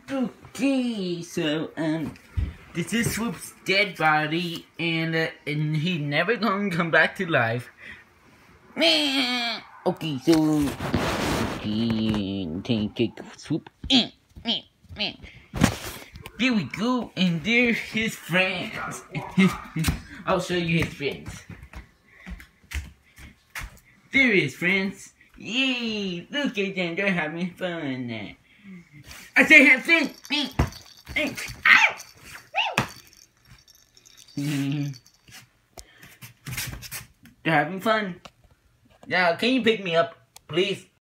Okay, so, this is Swoop's dead body, and he never gonna come back to life. Okay, so, take Swoop. There we go, and they're his friends. I'll show you his friends. They're his friends. Yay! Look at them, they're having fun. I say have fun. They're having fun. Now, can you pick me up, please?